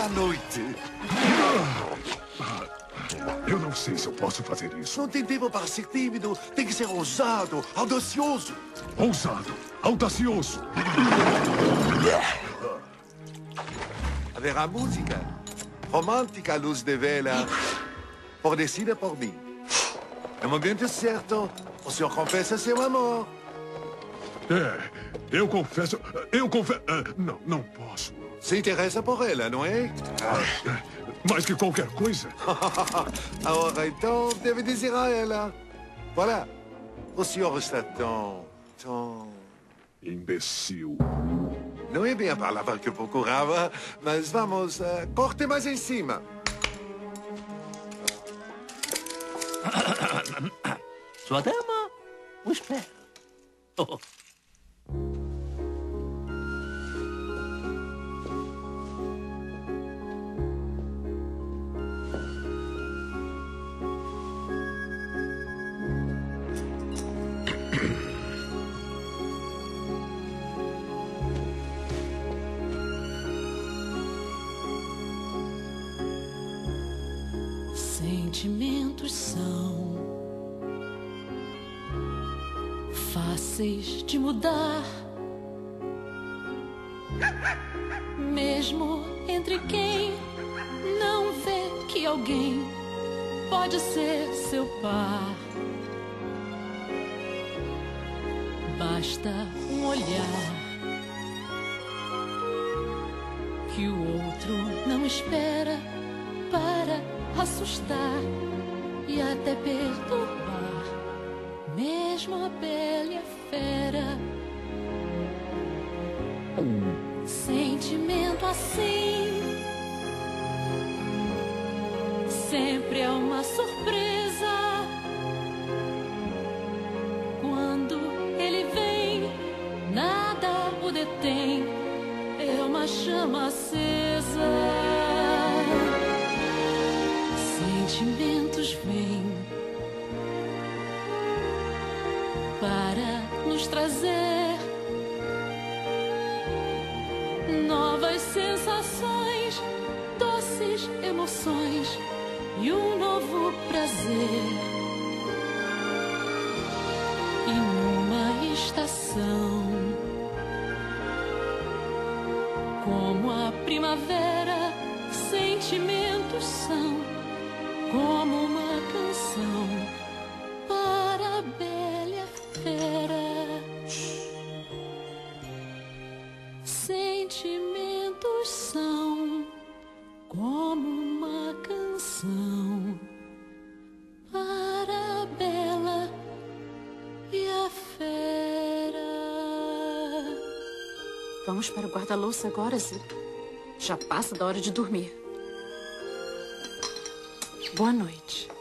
à noite. Eu não sei se eu posso fazer isso. Não tem tempo para ser tímido. Tem que ser ousado, audacioso. Ousado, audacioso. Haverá música romântica à luz de vela, fornecida por mim. No momento certo, o senhor confessa seu amor. Eu confesso... Não posso. Se interessa por ela, não é? Mais que qualquer coisa. Agora, então, deve dizer a ela. Voilà. O senhor está tão... Imbecil. Não é bem a palavra que eu procurava, mas vamos, corte mais em cima. Sua dama o espera. Oh. Sentimentos são fáceis de mudar, mesmo entre quem não vê que alguém pode ser seu par. Basta um olhar que o outro não espera para assustar e até perturbar, mesmo a bela e a fera. Sentimento assim sempre é uma surpresa. Quando ele vem, nada o detém, é uma chama acesa. Sentimentos vêm para nos trazer novas sensações, doces emoções e um novo prazer. E numa estação como a primavera, sentimentos são como uma canção para a bela e a fera. Sentimentos são como uma canção para a bela e a fera. Vamos para o guarda-louça agora, Zico. Já passa da hora de dormir. Boa noite.